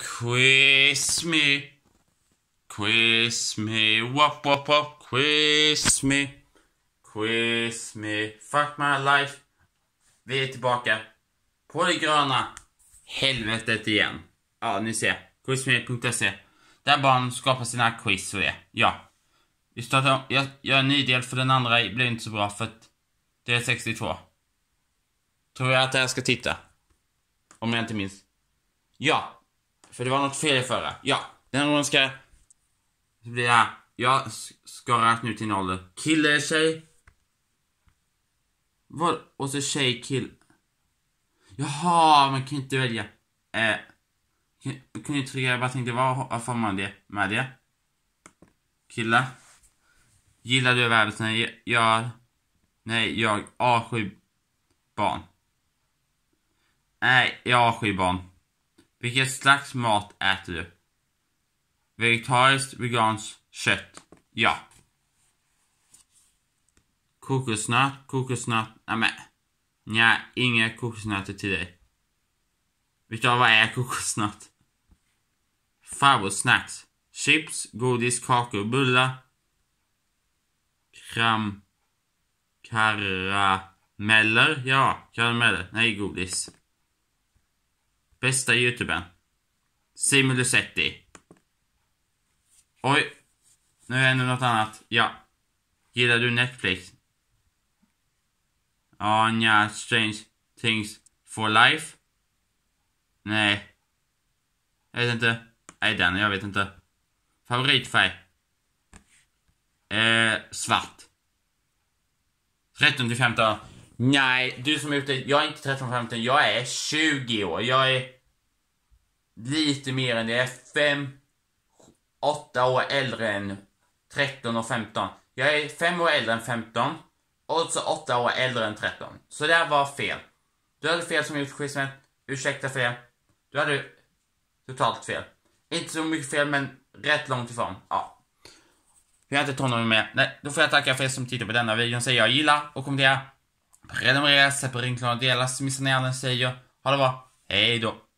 Quiz me. Quiz me. Wop wop wop. Quiz me. Quiz me. Fuck my life. Vi är tillbaka på det gröna helvetet igen. Ja, ni ser. Quizme.se. Där barn skapar sina quiz och det. Ja. Vi startar, jag gör en ny del för den andra blir inte så bra för att det är 62. Tror jag att jag ska titta. Om jag inte minns. Ja. För det var något fel i förra. Ja. Den gången ska bli här. Jag ska räkna ut din ålder. Kille, tjej. Vad? Och så tjej, kill. Jaha, man kan inte välja. Kan ju trycka, jag bara tänkte, vad får man det med det? Killa. Gillar du världen? Nej, jag A7 barn. Nej, jag A7 barn. Vilket slags mat äter du? Vegetariskt, vegans, kött. Ja. Kokosnöt. Nej, inga kokosnötter till dig. Vet du vad är kokosnöt? Farbror snacks. Chips, godis, kakor, bullar. Karameller. Ja, karameller. Nej, godis. Bästa YouTubern. Simon Lusetti. Oj. Nu är det något annat. Ja. Gillar du Netflix? Ja, Strange Things for Life. Nej. Jag vet inte. Nej, jag vet inte. Favoritfärg. Svart. 13-15. Nej, du som är ute. Jag är inte 13-15. Jag är 20 år. Jag är lite mer än det. Jag är 8 år äldre än 13 och 15. Jag är 5 år äldre än 15. Och så 8 år äldre än 13. Så det var fel. Du hade fel som gjort quizmen. Ursäkta för det. Du hade totalt fel. Inte så mycket fel, men rätt långt ifrån. Ja. Vi har inte tonåring med. Nej, då får jag tacka för er som tittar på denna videon. Säger jag gillar och kommentera. Prenumerera, sätt på ringklockan och dela. Så missar ni aldrig, säger jag. Ha det bra. Hej då.